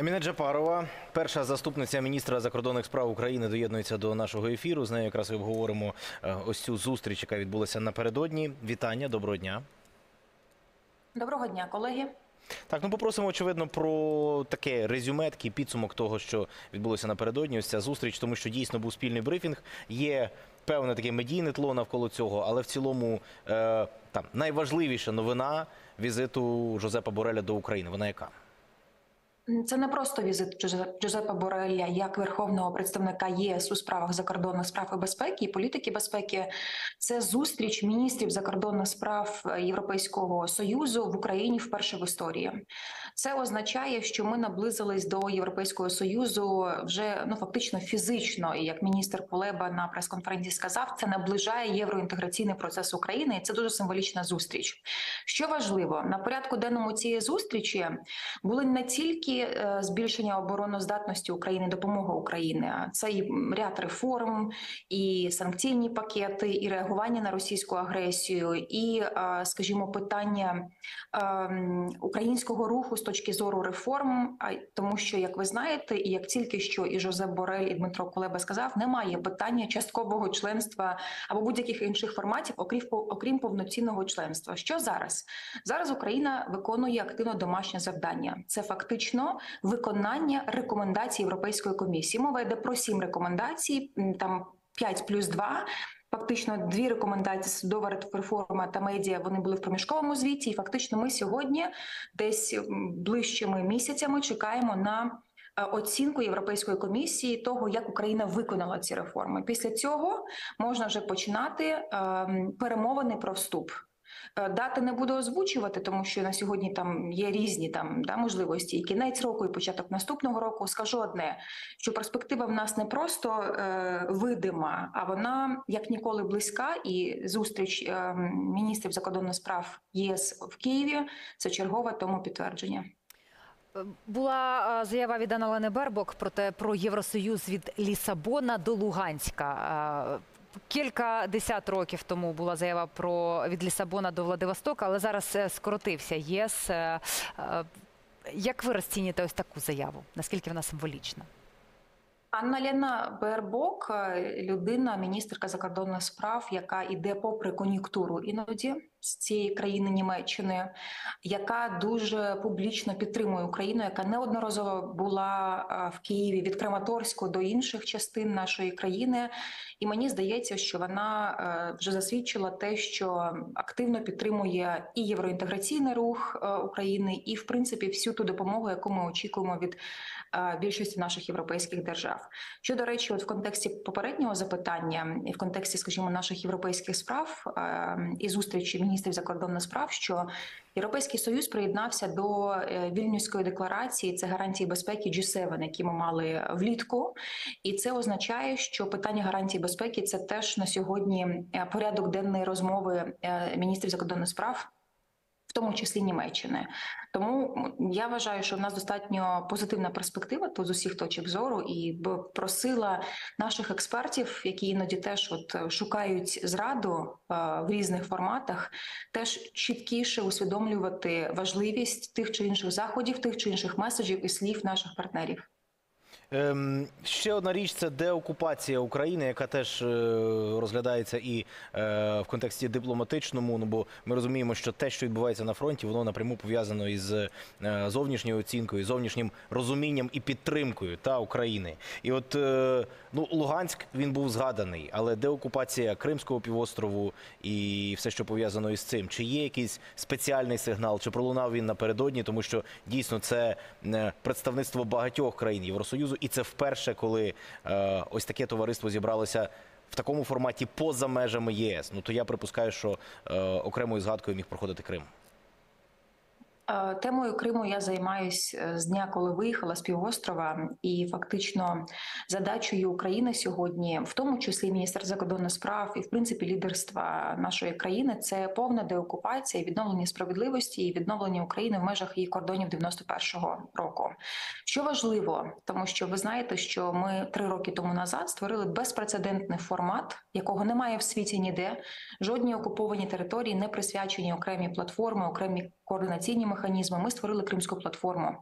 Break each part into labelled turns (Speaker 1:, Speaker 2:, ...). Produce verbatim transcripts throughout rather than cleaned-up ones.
Speaker 1: Еміна Джапарова, перша заступниця міністра закордонних справ України, доєднується до нашого ефіру. З нею якраз і обговоримо ось цю зустріч, яка відбулася напередодні. Вітання, доброго дня.
Speaker 2: Доброго дня, колеги.
Speaker 1: Так, ну попросимо, очевидно, про таке резюме, такий підсумок того, що відбулося напередодні, ось ця зустріч, тому що дійсно був спільний брифінг. Є певне таке медійне тло навколо цього, але в цілому е, там найважливіша новина візиту Жозепа Борреля до України. Вона яка?
Speaker 2: Це не просто візит Джозепа Борреля як верховного представника ЄС у справах закордонних справ і безпеки і політики безпеки. Це зустріч міністрів закордонних справ Європейського Союзу в Україні вперше в історії. Це означає, що ми наблизились до Європейського Союзу вже ну фактично фізично. І як міністр Кулеба на прес-конференції сказав, це наближає євроінтеграційний процес України. І це дуже символічна зустріч. Що важливо, на порядку денному цієї зустрічі були не тільки збільшення обороноздатності України, допомога Україні. Це і ряд реформ, і санкційні пакети, і реагування на російську агресію, і, скажімо, питання українського руху з точки зору реформ. Тому що, як ви знаєте, і як тільки що і Жозеп Борель, і Дмитро Кулеба сказав, немає питання часткового членства або будь-яких інших форматів, окрім, окрім повноцінного членства. Що зараз? Зараз Україна виконує активно домашнє завдання. Це фактично виконання рекомендацій Європейської комісії. Мова йде про сім рекомендацій, там п'ять плюс два. Фактично дві рекомендації: судова реформа та медіа, вони були в проміжковому звіті. І фактично ми сьогодні десь ближчими місяцями чекаємо на оцінку Європейської комісії того, як Україна виконала ці реформи. Після цього можна вже починати е, перемовини про вступ. Дати не буду озвучувати, тому що на сьогодні там є різні там да, можливості, і кінець року, і початок наступного року. Скажу одне, що перспектива в нас не просто е, видима, а вона як ніколи близька. І зустріч е, міністрів закордонних справ ЄС в Києві – це чергове тому підтвердження.
Speaker 3: Була заява від Анни Бербок про те, про Євросоюз від Лісабона до Луганська. Кілька десят років тому була заява про від Лісабона до Владивостока, але зараз скоротився ЄС. Як ви розцінюєте ось таку заяву? Наскільки вона символічна?
Speaker 2: Анна Бербок – людина, міністерка закордонних справ, яка йде попри кон'юнктуру іноді з цієї країни Німеччини, яка дуже публічно підтримує Україну, яка неодноразово була в Києві від Краматорську до інших частин нашої країни. І мені здається, що вона вже засвідчила те, що активно підтримує і євроінтеграційний рух України, і, в принципі, всю ту допомогу, яку ми очікуємо від більшості наших європейських держав. Що, до речі, от в контексті попереднього запитання і в контексті, скажімо, наших європейських справ і зустрічі міністрів закордонних справ, що Європейський Союз приєднався до Вільнюської декларації, це гарантії безпеки джі севен, які ми мали влітку. І це означає, що питання гарантій безпеки – це теж на сьогодні порядок денної розмови міністрів закордонних справ, в тому числі Німеччини. Тому я вважаю, що в нас достатньо позитивна перспектива тут з усіх точок зору, і б просила наших експертів, які іноді теж от шукають зраду в різних форматах, теж чіткіше усвідомлювати важливість тих чи інших заходів, тих чи інших меседжів і слів наших партнерів.
Speaker 1: Ем, ще одна річ – це деокупація України, яка теж е, розглядається і е, в контексті дипломатичному, ну, бо ми розуміємо, що те, що відбувається на фронті, воно напряму пов'язано із е, зовнішньою оцінкою, зовнішнім розумінням і підтримкою та України. І от е, ну, Луганськ, він був згаданий, але деокупація Кримського півострову і все, що пов'язано із цим, чи є якийсь спеціальний сигнал, чи пролунав він напередодні, тому що дійсно це е, представництво багатьох країн Євросоюзу. І це вперше, коли е, ось таке товариство зібралося в такому форматі поза межами ЄС. Ну, то я припускаю, що е, окремою згадкою міг проходити Крим.
Speaker 2: Темою Криму я займаюся з дня, коли виїхала з півострова, і фактично задачею України сьогодні, в тому числі Міністерства закордонних справ і, в принципі, лідерства нашої країни, це повна деокупація, відновлення справедливості і відновлення України в межах її кордонів дев'яносто першого року. Що важливо, тому що ви знаєте, що ми три роки тому назад створили безпрецедентний формат, якого немає в світі ніде. Жодні окуповані території не присвячені окремі платформи, окремі координаційні механізми. Ми створили Кримську платформу.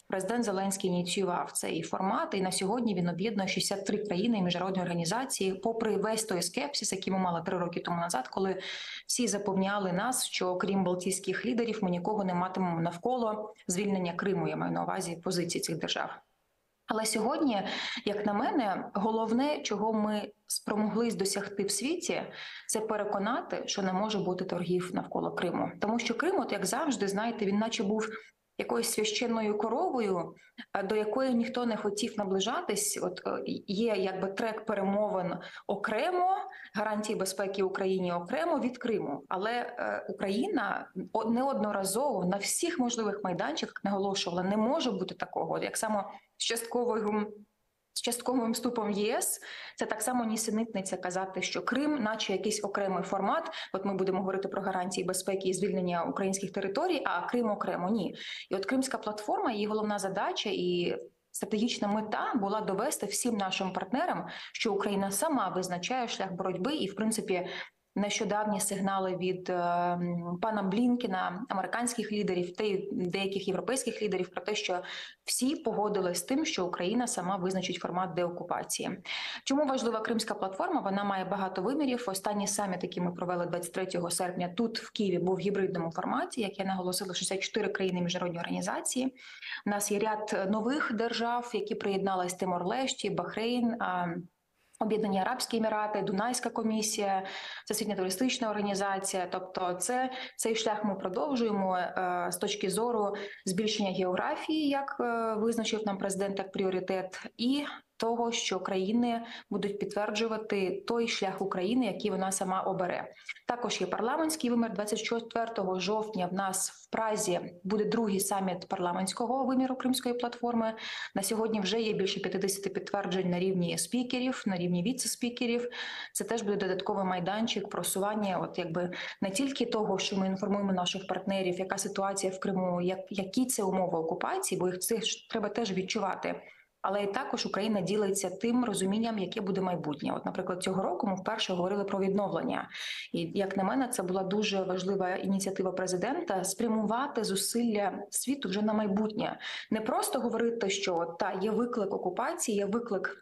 Speaker 2: Президент Зеленський ініціював цей формат, і на сьогодні він об'єднує шістдесят три країни і міжнародні організації, попри весь той скепсис, який ми мали три роки тому назад, коли всі запевняли нас, що крім балтійських лідерів ми нікого не матимемо навколо звільнення Криму, я маю на увазі позиції цих держав. Але сьогодні, як на мене, головне, чого ми спромоглись досягти в світі, це переконати, що не може бути торгів навколо Криму. Тому що Крим, от як завжди, знаєте, він наче був якоюсь священною коровою, до якої ніхто не хотів наближатись. От є якби трек перемовин окремо, гарантії безпеки Україні окремо від Криму. Але е, Україна неодноразово на всіх можливих майданчиках наголошувала, не може бути такого. Як само з частковою з частковим вступом в ЄС, це так само нісенітниця казати, що Крим, наче якийсь окремий формат, от ми будемо говорити про гарантії безпеки і звільнення українських територій, а Крим окремо. Ні. І от Кримська платформа, її головна задача і стратегічна мета була довести всім нашим партнерам, що Україна сама визначає шлях боротьби і, в принципі, нещодавні сигнали від е, пана Блінкена, американських лідерів та й деяких європейських лідерів про те, що всі погодились з тим, що Україна сама визначить формат деокупації. Чому важлива Кримська платформа? Вона має багато вимірів. Останній саміт, який ми провели двадцять третього серпня тут, в Києві, був в гібридному форматі, як я наголосила, шістдесят чотири країни міжнародні організації. У нас є ряд нових держав, які приєдналися: Тимор-Лешті, Бахрейн, Об'єднані Арабські Емірати, Дунайська комісія, Всесвітня туристична організація. Тобто це, цей шлях ми продовжуємо е, з точки зору збільшення географії, як е, визначив нам президент, як пріоритет, і того, що країни будуть підтверджувати той шлях України, який вона сама обере. Також є парламентський вимір. двадцять четвертого жовтня в нас в Празі буде другий саміт парламентського виміру Кримської платформи. На сьогодні вже є більше п'ятдесят підтверджень на рівні спікерів, на рівні віце-спікерів. Це теж буде додатковий майданчик просування, от якби не тільки того, що ми інформуємо наших партнерів, яка ситуація в Криму, як, які це умови окупації, бо їх це ж треба теж відчувати. Але і також Україна ділиться тим розумінням, яке буде майбутнє. От, наприклад, цього року ми вперше говорили про відновлення. І, як на мене, це була дуже важлива ініціатива президента – спрямувати зусилля світу вже на майбутнє. Не просто говорити, що та є виклик окупації, є виклик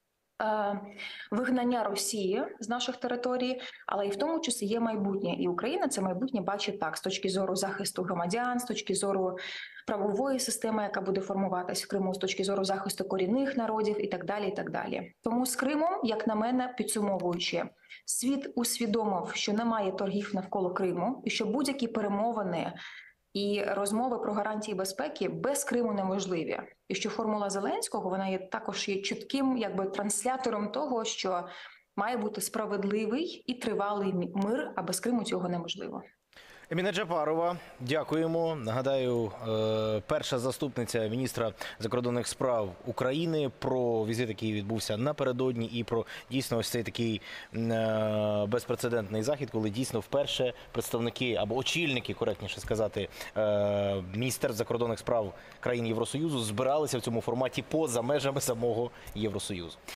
Speaker 2: е, вигнання Росії з наших територій, але і в тому числі є майбутнє. І Україна це майбутнє бачить так, з точки зору захисту громадян, з точки зору правової системи, яка буде формуватись в Криму, з точки зору захисту корінних народів і так далі, і так далі. Тому з Кримом, як на мене, підсумовуючи, світ усвідомив, що немає торгів навколо Криму, і що будь-які перемовини і розмови про гарантії безпеки без Криму неможливі. І що формула Зеленського, вона є також є чітким якби транслятором того, що має бути справедливий і тривалий мир, а без Криму цього неможливо.
Speaker 1: Еміна Джапарова, дякуємо. Нагадаю, перша заступниця міністра закордонних справ України, про візит, який відбувся напередодні, і про дійсно ось цей такий безпрецедентний захід, коли дійсно вперше представники, або очільники, коректніше сказати, міністерств закордонних справ країн Євросоюзу збиралися в цьому форматі поза межами самого Євросоюзу.